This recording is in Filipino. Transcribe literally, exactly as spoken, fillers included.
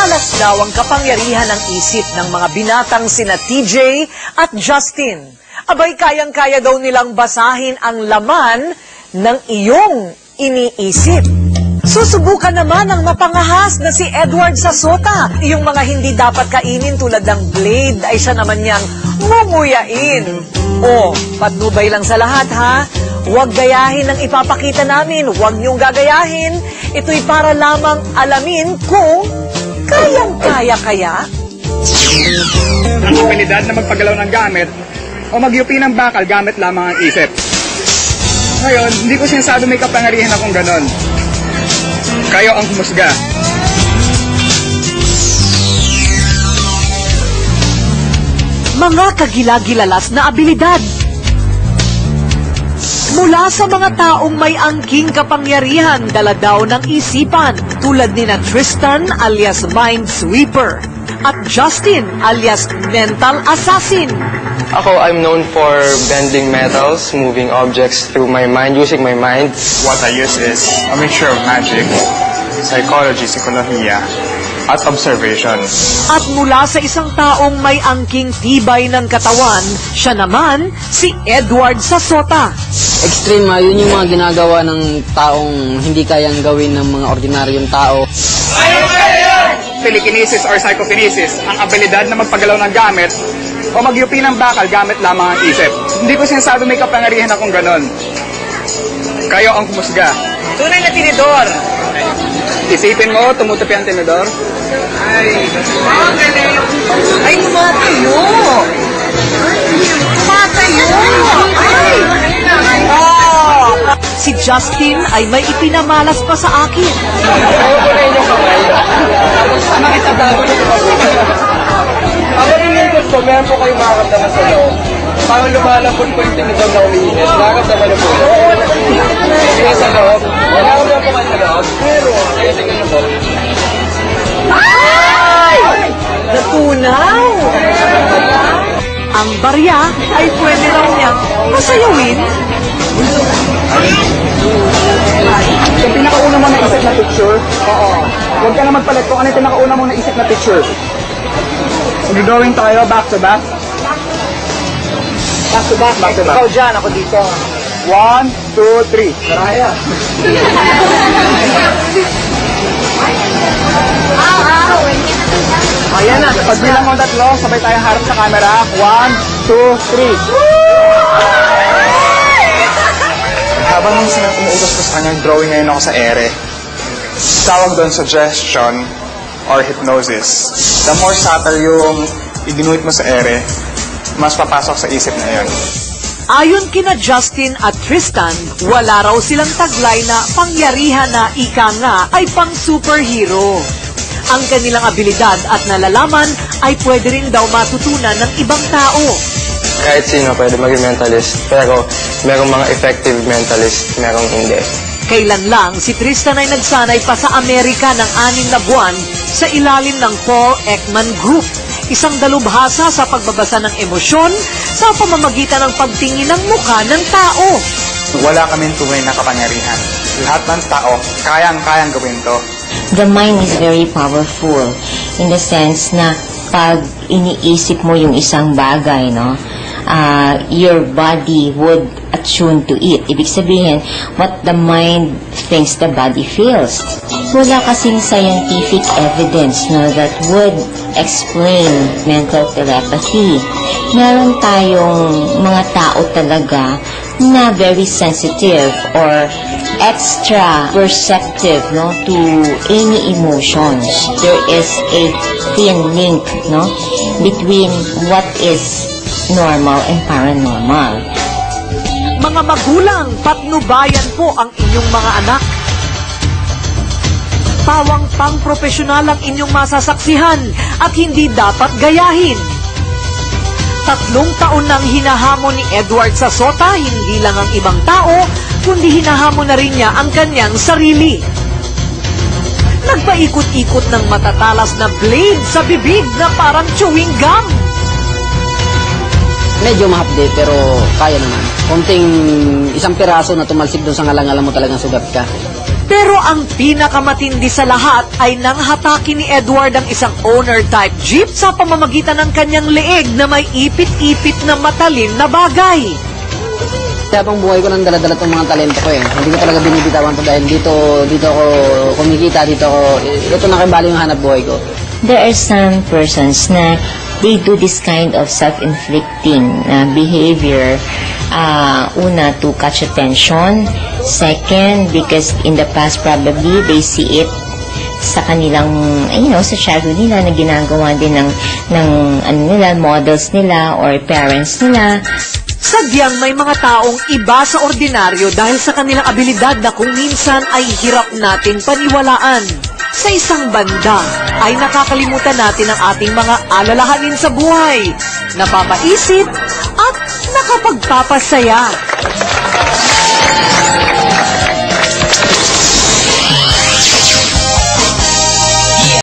Malas daw ang kapangyarihan ng isip ng mga binatang sina T J at Justin. Abay, kayang-kaya daw nilang basahin ang laman ng iyong iniisip. Susubukan naman ang mapangahas na si Edward Sasota. Yung mga hindi dapat kainin tulad ng blade ay siya naman niyang mumuyain. O, patnubay lang sa lahat ha. Huwag gayahin ang ipapakita namin. Huwag niyong gagayahin. Ito'y para lamang alamin kung kayang-kaya kaya. Ang abilidad na magpagalaw ng gamit o magyupi ng bakal gamit lamang ang isip. Ngayon, hindi ko sinasabi may kapangyarihan akong ganon. Kayo ang humusga. Mga kagilagilalas na abilidad. Mula sa mga taong may angking kapangyarihan, dala daw ng isipan, tulad ni na Tristan alias Mind Sweeper at Justin alias Mental Assassin. Ako, I'm known for bending metals, moving objects through my mind, using my mind. What I use is a mixture of magic, psychology, psikolohiya, at observation. At mula sa isang taong may angking tibay ng katawan, siya naman si Edward Sasota. Extreme, uh, yun yung mga ginagawa ng taong hindi kayang gawin ng mga ordinaryong tao. Telekinesis or psychokinesis, ang abilidad na magpagalaw ng gamit o magyupi ng bakal gamit lamang ang isip. Hindi ko sinasabi may kapangyarihan akong ganon. Kayo ang humusga. Tunay na tinidor. Isipin mo, tumutupi ang tinidor. Ay, ay, tumatayo. Tumatayo. Ay, oh. Si Justin ay may ipinamalas pa sa akin. Ako rin yung gusto, meron po kayong makakamdaman sa loob. Parang lumalapon po yung tinidor na umiinit. Makakamdaman na po. Kaya sa loob, makakamdaman po kayo sa loob. Pero, kaya tingnan na po. Ay! Natunaw! Ang barya ay pwede raw niyang masayawin. Yung pinakauna mo naisip na picture, oo. Huwag ka na magpalit kung ano yung pinakauna mo naisip na picture. Mag-drawing tayo, back to back. Back to back, back to back. Ikaw dyan, ako dito. One, two, three. Karaya. Ayan na, pag bilang mo tatlo, sabay tayong harap sa camera. One, two, three. Habang nung sinang umuutos ko sa kanya, drawing ngayon ako sa ere. Tawag doon suggestion or hypnosis. The more subtle yung iginuhit mo sa ere, mas papasok sa isip na yun. Ayon kina Justin at Tristan, wala raw silang taglay na pangyarihan na ika nga ay pang superhero. Ang kanilang abilidad at nalalaman ay pwede rin daw matutunan ng ibang tao. Kahit sino pwede maging mentalist, pero merong mga effective mentalist, merong hindi. Kailan lang si Tristan ay nagsanay pa sa Amerika ng anim na buwan sa ilalim ng Paul Ekman Group, isang dalubhasa sa pagbabasa ng emosyon sa pamamagitan ng pagtingin ng mukha ng tao. Wala kaming tunay na kapangyarihan. Lahat ng tao, kayang-kayang gawin to. The mind is very powerful in the sense na pag iniisip mo yung isang bagay, no, uh, your body would attune to it. Ibig sabihin, what the mind thinks the body feels. Wala kasing scientific evidence, no, that would explain mental telepathy. Meron tayong mga tao talaga na very sensitive or extra perceptive, no, to any emotions. There is a thin link, no, between what is normal and paranormal. Mga magulang, patnubayan po ang inyong mga anak. Pawang pang-profesional ang inyong masasaksihan at hindi dapat gayahin. Tatlong taon nang hinahamon ni Edward Sasota, hindi lang ang ibang tao, kundi hinahamon na rin niya ang kanyang sarili. Nagpaikot-ikot ng matatalas na blade sa bibig na parang chewing gum. Medyo mahapdi, pero kaya naman. Konting isang piraso na tumalsik doon sa ngalang-alam mo talagang sugat ka. Pero ang pinakamatindi sa lahat ay nang hataki ni Edward ang isang owner-type jeep sa pamamagitan ng kanyang leeg na may ipit-ipit na matalim na bagay. Kaya pang buhay ko nang dala-dala itong mga talento ko eh. Hindi ko talaga binibitawan to dahil dito, dito ako kumikita, dito ako, ito nakibali yung hanap buhay ko. There are some persons na they do this kind of self-inflicting uh, behavior. Uh, una, to catch attention. Second, because in the past probably they see it sa kanilang, you know, sa childhood nila na ginagawa din ng, ng ano nila, models nila or parents nila. Sadyang may mga taong iba sa ordinaryo dahil sa kanilang abilidad na kung minsan ay hirap nating paniwalaan. Sa isang banda ay nakakalimutan natin ang ating mga alalahanin sa buhay, napapaisip at nakapagpapasaya.